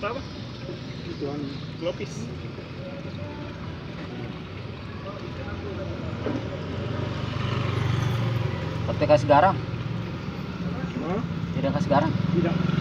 itu apa? Tuan Glopis. Tapi kasih garam. Hah? Tidak kasih garam. Tidak.